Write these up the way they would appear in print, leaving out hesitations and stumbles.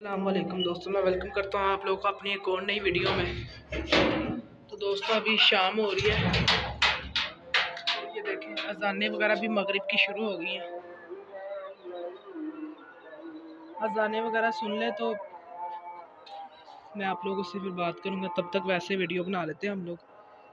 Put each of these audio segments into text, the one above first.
अस्सलामुअलैकुम दोस्तों, मैं वेलकम करता हूँ आप लोगों को अपनी एक और नई वीडियो में। तो दोस्तों अभी शाम हो रही है, ये देखें अजानें वगैरह भी मगरिब की शुरू हो गई हैं। अजानें वगैरह सुन लें तो मैं आप लोगों से फिर बात करूँगा, तब तक वैसे वीडियो बना लेते हैं हम लोग।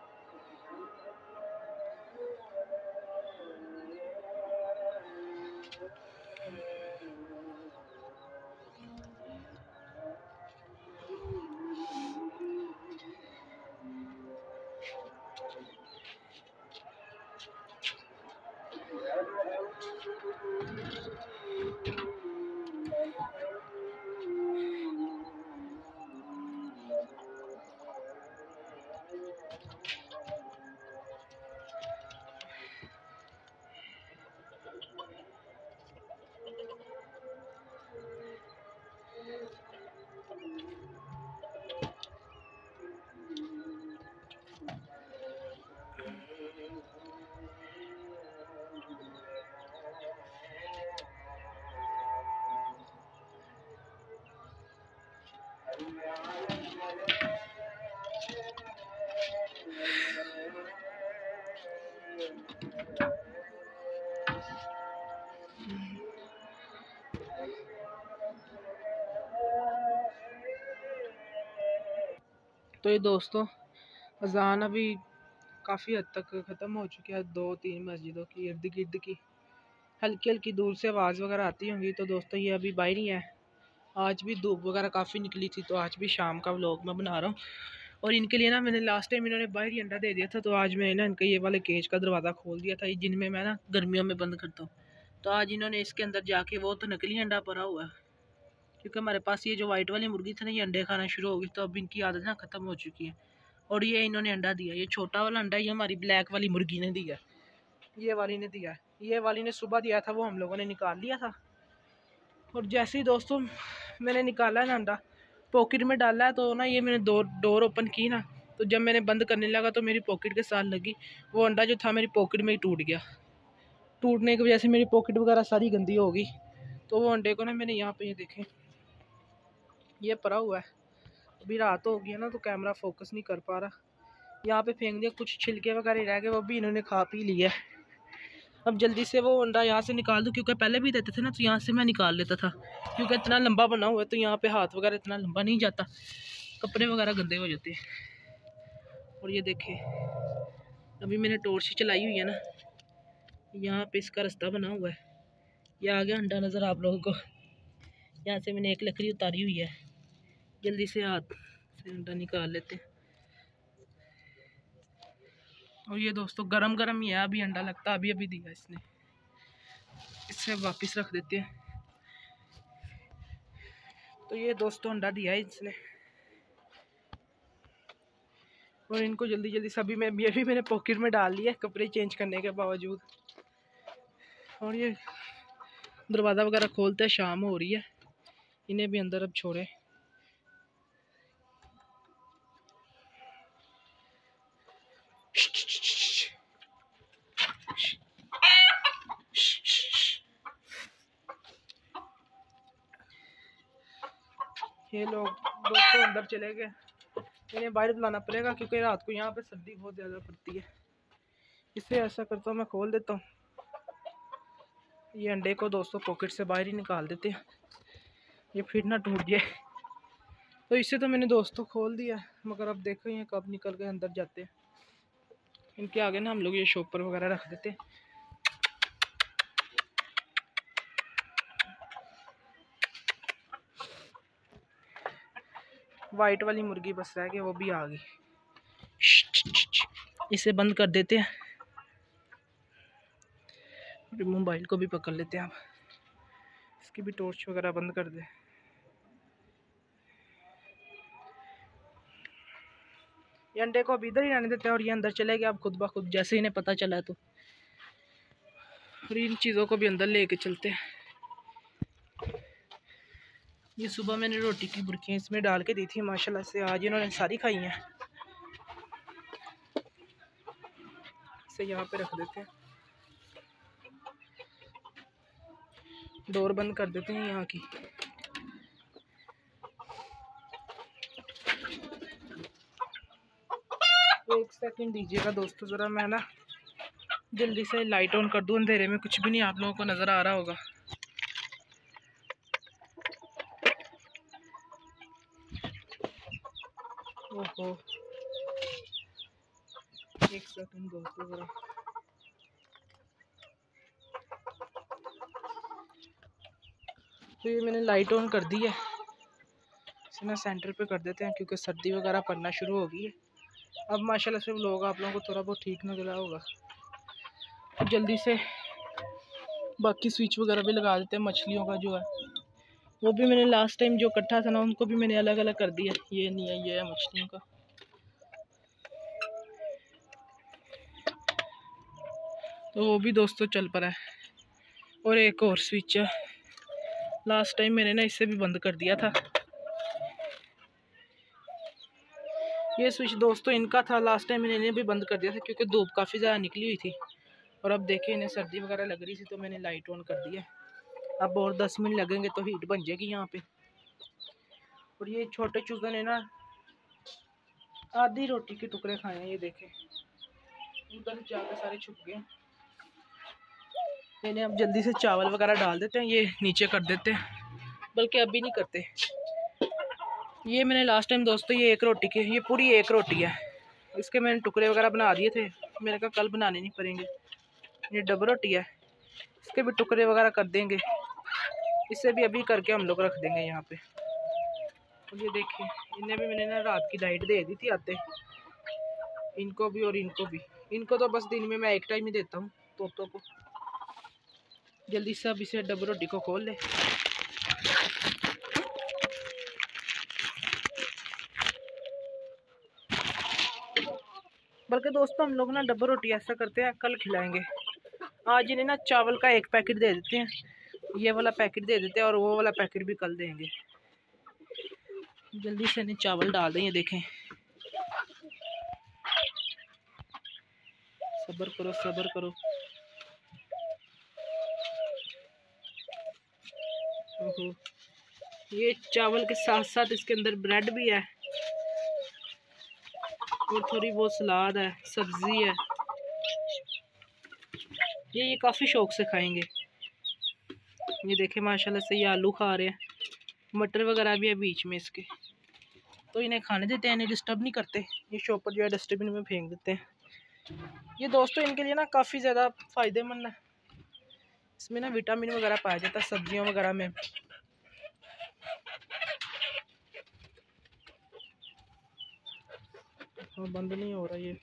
तो ये दोस्तों अजान अभी काफ़ी हद तक ख़त्म हो चुकी है। 2-3 मस्जिदों की इर्द गिर्द की हल्की हल्की दूर से आवाज़ वगैरह आती होंगी। तो दोस्तों ये अभी बाहर ही है, आज भी धूप वगैरह काफ़ी निकली थी, तो आज भी शाम का व्लॉग मैं बना रहा हूँ। और इनके लिए ना मैंने लास्ट टाइम इन्होंने बाहर ही अंडा दे दिया था, तो आज मैंने ना इनका ये वाले केज का दरवाज़ा खोल दिया था, जिनमें मैं ना गर्मियों में बंद करता हूँ। तो आज इन्होंने इसके अंदर जाके, वो तो नकली अंडा पड़ा हुआ है, क्योंकि हमारे पास ये जो वाइट वाली मुर्गी थी ना, ये अंडे खाना शुरू हो गई, तो अब इनकी आदत ना ख़त्म हो चुकी है। और ये इन्होंने अंडा दिया, ये छोटा वाला अंडा ये हमारी ब्लैक वाली मुर्गी ने दिया, ये वाली ने दिया, ये वाली ने सुबह दिया था, वो हम लोगों ने निकाल लिया था। और जैसे ही दोस्तों मैंने निकाला ना अंडा, पॉकेट में डाला है, तो ना ये मैंने डोर ओपन की ना, तो जब मैंने बंद करने लगा तो मेरी पॉकेट के साथ लगी, वो अंडा जो था मेरी पॉकेट में ही टूट गया। टूटने की वजह से मेरी पॉकेट वगैरह सारी गंदी हो गई। तो वो अंडे को ना मैंने यहाँ पे ये देखें, ये पड़ा हुआ है। अभी रात हो गई है ना, तो कैमरा फोकस नहीं कर पा रहा। यहाँ पे फेंक दिया, कुछ छिलके वगैरह रह गए, वो भी इन्होंने खा पी लिया। अब जल्दी से वो अंडा यहाँ से निकाल दूँ, क्योंकि पहले भी देते थे ना, तो यहाँ से मैं निकाल लेता था, क्योंकि इतना लंबा बना हुआ है, तो यहाँ पे हाथ वगैरह इतना लंबा नहीं जाता, कपड़े वगैरह गंदे हो जाते हैं। और ये देखे अभी मैंने टॉर्च चलाई हुई है ना, यहाँ पे इसका रास्ता बना हुआ है, ये आ गया अंडा नज़र आप लोगों को। यहाँ से मैंने एक लकड़ी उतारी हुई है, जल्दी से हाथ से अंडा निकाल लेते हैं। और ये दोस्तों गरम गरम ही है, अभी अंडा लगता अभी अभी दिया इसने, इससे वापस रख देते हैं। तो ये दोस्तों अंडा दिया है इसने, और इनको जल्दी जल्दी सभी में ये भी मैंने पॉकेट में डाल लिया कपड़े चेंज करने के बावजूद। और ये दरवाज़ा वगैरह खोलते हैं, शाम हो रही है, इन्हें भी अंदर अब छोड़े। ये लोग दोस्तों अंदर चले गए, इन्हें बाहर बुलाना पड़ेगा, क्योंकि रात को यहाँ पे सर्दी बहुत ज़्यादा पड़ती है। इससे ऐसा करता हूँ, मैं खोल देता हूँ ये अंडे को दोस्तों, पॉकेट से बाहर ही निकाल देते हैं, ये फिर ना टूट जाए। तो इससे तो मैंने दोस्तों खोल दिया, मगर अब देखो ये कब निकल के अंदर जाते हैं। इनके आगे ना हम लोग ये शॉपर वगैरह रख देते हैं। वाइट वाली मुर्गी बस रह गई, वो भी आ गई। इसे बंद कर देते हैं, मोबाइल को भी पकड़ लेते हैं, अब इसकी भी टॉर्च वगैरह बंद कर दे। ये अंडे को अब इधर ही रहने देते हैं, और ये अंदर चले गए अब खुद ब खुद, जैसे इन्हें पता चला है तो। और इन चीज़ों को भी अंदर लेके चलते हैं। ये सुबह मैंने रोटी की बुर्कियाँ इसमें डाल के दी थी, माशाल्लाह से आज इन्होंने सारी खाई हैं। इसे यहाँ पे रख देते हैं, डोर बंद कर देते हैं यहाँ की। सेकंड दीजिएगा दोस्तों, ज़रा मैं ना जल्दी से लाइट ऑन कर दूँ, अंधेरे में कुछ भी नहीं आप लोगों को नज़र आ रहा होगा। ओहो, एक सेकंड दोस्तों ज़रा। तो ये मैंने लाइट ऑन कर दी है, इसे ना सेंटर पे कर देते हैं क्योंकि सर्दी वगैरह पड़ना शुरू हो गई है। अब माशाल्लाह से लोग आप लोगों को थोड़ा बहुत ठीक नजर आया होगा। तो जल्दी से बाकी स्विच वगैरह भी लगा देते हैं। मछलियों का जो है वो भी मैंने लास्ट टाइम जो इकट्ठा था ना, उनको भी मैंने अलग अलग कर दिया। ये नहीं है, ये है मछलियों का। तो वो भी दोस्तों चल पड़ा है। और एक और स्विच है, लास्ट टाइम मैंने ना इससे भी बंद कर दिया था। ये स्विच दोस्तों इनका था, लास्ट टाइम मैंने इन्हें भी बंद कर दिया था क्योंकि धूप काफ़ी ज़्यादा निकली हुई थी। और अब देखिए इन्हें सर्दी वगैरह लग रही थी तो मैंने लाइट ऑन कर दिया। अब और 10 मिनट लगेंगे तो हीट बन जाएगी यहाँ पे। और ये छोटे चूजे ने ना आधी रोटी के टुकड़े खाए हैं, ये देखें उधर जाके सारे छुप गए। इन्हें अब जल्दी से चावल वगैरह डाल देते हैं, ये नीचे कर देते हैं, बल्कि अभी नहीं करते। ये मैंने लास्ट टाइम दोस्तों ये एक रोटी की, ये पूरी एक रोटी है, इसके मैंने टुकड़े वगैरह बना दिए थे। मैंने कहा कल बनाने नहीं पड़ेंगे। ये डबल रोटी है, इसके भी टुकड़े वगैरह कर देंगे, इसे भी अभी करके हम लोग रख देंगे यहाँ पे। और ये देखिए इन्हें भी मैंने ना रात की डाइट दे दी थी आते, इनको भी और इनको भी। इनको तो बस दिन में मैं एक टाइम ही देता हूँ तोतों को। जल्दी से अब इसे डबल रोटी को खोल ले। बल्कि दोस्तों हम लोग ना डबल रोटी ऐसा करते हैं, कल खिलाएंगे। आज इन्हें ना चावल का एक पैकेट दे देते हैं, ये वाला पैकेट दे देते हैं और वो वाला पैकेट भी कल देंगे। जल्दी से इन्हें चावल डाल दें। ये देखें, सब्र करो सब्र करो। ओहो, ये चावल के साथ साथ इसके अंदर ब्रेड भी है और थोड़ी बहुत सलाद है, सब्जी है। ये काफ़ी शौक से खाएंगे। ये देखें माशाल्लाह से ये आलू खा रहे हैं, मटर वगैरह भी है बीच में इसके। तो इन्हें खाने देते हैं, इन्हें डिस्टर्ब नहीं करते। ये शॉपर जो है डस्टबिन में फेंक देते हैं। ये दोस्तों इनके लिए ना काफ़ी ज़्यादा फ़ायदेमंद है, इसमें ना विटामिन वगैरह पाया जाता है सब्जियों वगैरह में। हाँ बंद नहीं हो रहा ये,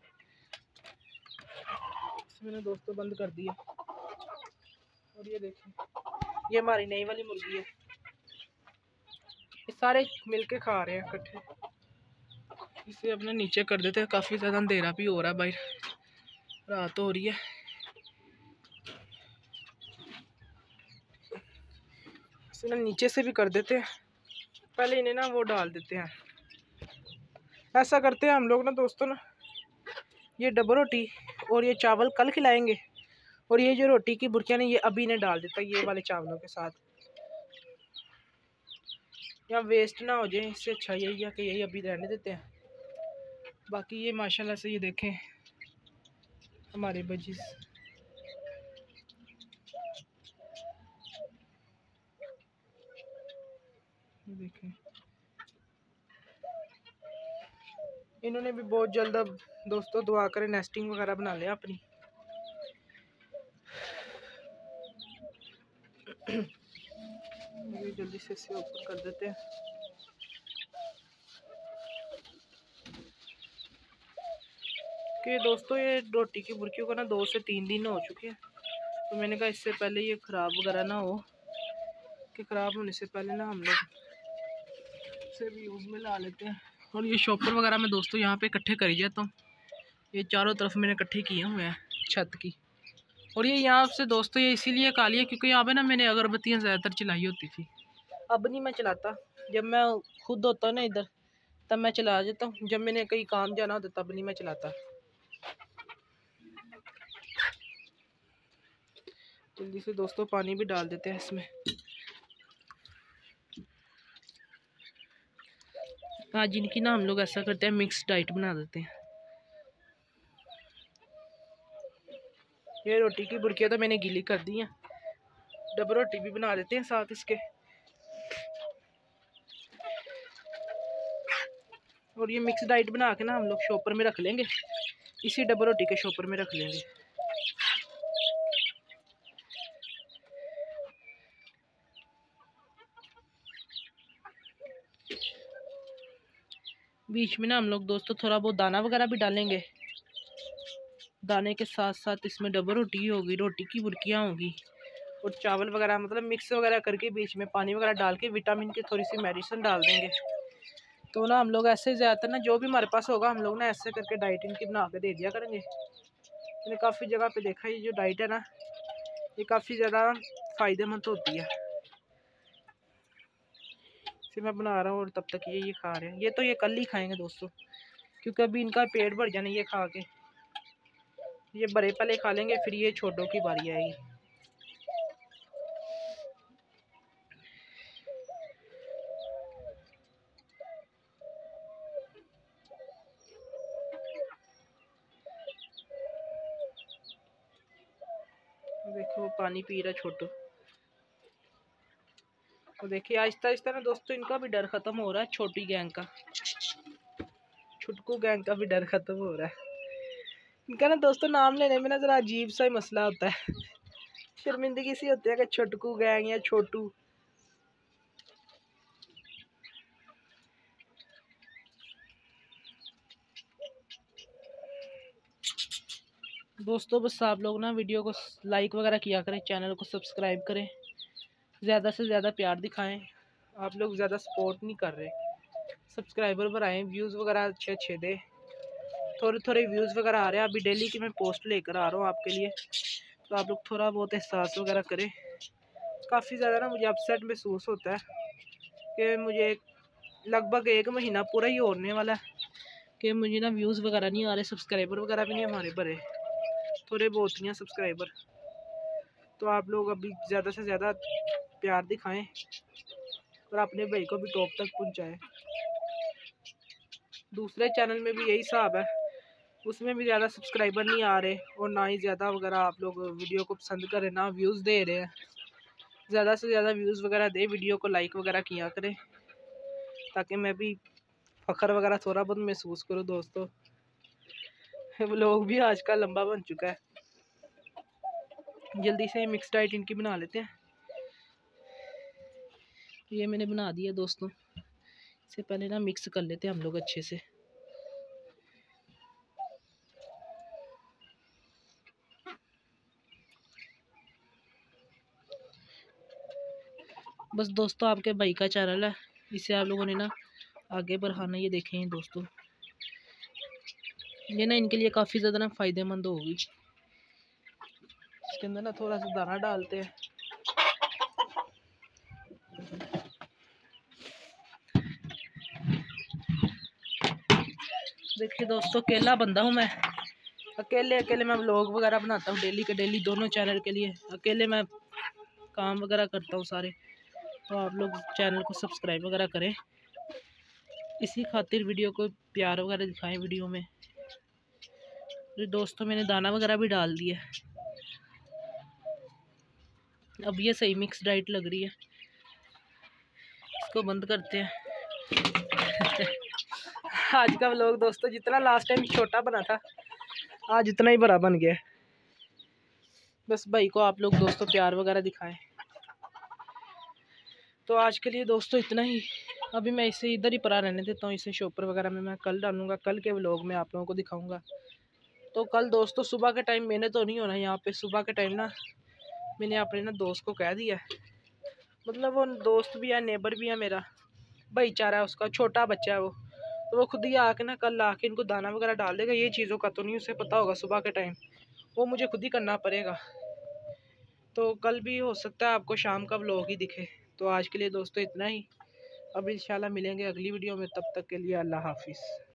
मैंने दोस्तों बंद कर दिया। और ये देखें ये हमारी नई वाली मुर्गी है, ये सारे मिलके खा रहे हैं इकट्ठे। इसे अपने नीचे कर देते हैं, काफ़ी ज़्यादा अंधेरा भी हो रहा है, बाहर रात हो रही है। इसे ना नीचे से भी कर देते हैं, पहले इन्हें ना वो डाल देते हैं। ऐसा करते हैं हम लोग ना दोस्तों ना, ये डबल रोटी और ये चावल कल खिलाएंगे और ये जो रोटी की बुर्कियाँ ने ये अभी इन्हें डाल देता है ये वाले चावलों के साथ, या वेस्ट ना हो जाए। इससे अच्छा यही है कि यही अभी रहने देते हैं। बाकी ये माशाल्लाह से ये देखें हमारे बजीज। देखें इन्होंने भी बहुत जल्द अब दोस्तों दुआ करें नेस्टिंग वगैरह बना लिया अपनी। ये जल्दी से इसे ऊपर कर देते हैं। कि दोस्तों ये रोटी की बुर्कियों को ना 2 से 3 दिन हो चुके हैं, तो मैंने कहा इससे पहले ये ख़राब वगैरह ना हो, कि ख़राब होने से पहले ना हम लोग इसे भी यूज़ में ला लेते हैं। और ये शॉपर वगैरह मैं दोस्तों यहाँ पे इकट्ठे कर ही जाता हूँ, ये चारों तरफ मैंने इकट्ठे किए हुए हैं छत की। और ये यहाँ से दोस्तों ये इसीलिए काली है क्योंकि यहाँ पे ना मैंने अगरबत्तियाँ ज़्यादातर चलाई होती थी, अब नहीं मैं चलाता। जब मैं खुद होता ना इधर तब मैं चला जाता हूँ, जब मैंने कहीं काम जाना होता तब नहीं मैं चलाता। जल्दी से दोस्तों पानी भी डाल देते हैं इसमें। आज इनकी ना हम लोग ऐसा करते हैं मिक्स डाइट बना देते हैं, ये रोटी की बुर्कियाँ तो मैंने गीली कर दी हैं, डबल रोटी भी बना देते हैं साथ इसके। और ये मिक्स डाइट बना के ना हम लोग शॉपर में रख लेंगे, इसी डबल रोटी के शॉपर में रख लेंगे। बीच में ना हम लोग दोस्तों थोड़ा बहुत दाना वगैरह भी डालेंगे। दाने के साथ साथ इसमें डबल रोटी होगी, रोटी की बुर्कियाँ होगी और चावल वगैरह, मतलब मिक्स वगैरह करके बीच में पानी वगैरह डाल के विटामिन की थोड़ी सी मेडिसिन डाल देंगे। तो ना हम लोग ऐसे ज़्यादातर ना जो भी हमारे पास होगा हम लोग ना ऐसे करके डाइट इनकी बना के दे दिया करेंगे। मैंने काफ़ी जगह पे देखा ये जो डाइट है ना ये काफ़ी ज़्यादा फ़ायदेमंद होती है। फिर मैं बना रहा हूँ और तब तक ये खा रहे हैं। ये तो ये कल ही खाएंगे दोस्तों, क्योंकि अभी इनका पेट भर जाना ये खा के। ये बड़े पहले खा लेंगे, फिर ये छोटों की बारी आएगी। देखो वो पानी पी रहा छोटू। तो देखिए आहिस्ता आहिस्ता ना दोस्तों इनका भी डर खत्म हो रहा है, छोटी गैंग का, छुटकू गैंग का भी डर खत्म हो रहा है। इनका ना दोस्तों नाम लेने में ना जरा अजीब सा ही मसला होता है, शर्मिंदगी सी होती है कि छुटकू गैंग या छोटू। दोस्तों बस आप लोग ना वीडियो को लाइक वगैरह किया करें, चैनल को सब्सक्राइब करें, ज़्यादा से ज़्यादा प्यार दिखाएं। आप लोग ज़्यादा सपोर्ट नहीं कर रहे, सब्सक्राइबर बढ़ाएं, व्यूज़ वगैरह अच्छे अच्छे दे। थोड़े थोड़े व्यूज़ वगैरह आ रहे हैं, अभी डेली की मैं पोस्ट लेकर आ रहा हूँ आपके लिए, तो आप लोग थोड़ा बहुत एहसास वगैरह करें। काफ़ी ज़्यादा ना मुझे अपसेट महसूस होता है कि मुझे लगभग 1 महीना पूरा ही होने वाला है कि मुझे ना व्यूज़ वगैरह नहीं आ रहे, सब्सक्राइबर वगैरह भी नहीं हमारे भरे, थोड़े बहुत ही हैं सब्सक्राइबर। तो आप लोग अभी ज़्यादा से ज़्यादा प्यार दिखाएं और अपने भाई को भी टॉप तक पहुंचाएं। दूसरे चैनल में भी यही हिसाब है, उसमें भी ज़्यादा सब्सक्राइबर नहीं आ रहे और ना ही ज़्यादा वगैरह आप लोग वीडियो को पसंद करें, ना व्यूज़ दे रहे हैं। ज़्यादा से ज़्यादा व्यूज़ वगैरह दे, वीडियो को लाइक वगैरह किया करें ताकि मैं भी फ़ख्र वगैरह थोड़ा बहुत महसूस करूँ। दोस्तों व्लॉग भी आज का लंबा बन चुका है, जल्दी से मिक्स डाइट इनकी बना लेते हैं। ये मैंने बना दिया दोस्तों, इससे पहले ना मिक्स कर लेते हैं हम लोग अच्छे से। बस दोस्तों आपके भाई का चैनल है, इसे आप लोगों ने ना आगे बढ़ाना। ये देखें दोस्तों, ये ना इनके लिए काफ़ी ज़्यादा ना फ़ायदेमंद होगी। इसके अंदर ना थोड़ा सा दाना डालते हैं। देखिए दोस्तों अकेला बंदा हूँ मैं, अकेले मैं व्लॉग वगैरह बनाता हूँ डेली के डेली, दोनों चैनल के लिए अकेले मैं काम वगैरह करता हूँ सारे। तो आप लोग चैनल को सब्सक्राइब वगैरह करें, इसी खातिर वीडियो को प्यार वगैरह दिखाएं वीडियो में। तो दोस्तों मैंने दाना वगैरह भी डाल दिया, अब ये सही मिक्स डाइट लग रही है। इसको बंद करते हैं। आज का व्लॉग दोस्तों जितना लास्ट टाइम छोटा बना था आज इतना ही बड़ा बन गया। बस भाई को आप लोग दोस्तों प्यार वगैरह दिखाएं। तो आज के लिए दोस्तों इतना ही, अभी मैं इसे इधर ही पड़ा रहने देता हूँ। इसे शॉपर वगैरह में मैं कल डालूंगा, कल के व्लॉग में आप लोगों को दिखाऊंगा। तो कल दोस्तों सुबह के टाइम मैंने तो नहीं होना यहाँ पे, सुबह के टाइम ना मैंने अपने ना दोस्त को कह दिया, मतलब वो दोस्त भी है, नेबर भी है, मेरा भाईचारा है उसका, छोटा बच्चा है वो, तो वो खुद ही आके ना कल आके इनको दाना वगैरह डाल देगा। ये चीज़ों का तो नहीं उसे पता होगा, सुबह के टाइम वो मुझे खुद ही करना पड़ेगा। तो कल भी हो सकता है आपको शाम का व्लॉग ही दिखे। तो आज के लिए दोस्तों इतना ही, अब इंशाल्लाह मिलेंगे अगली वीडियो में, तब तक के लिए अल्लाह हाफिज़।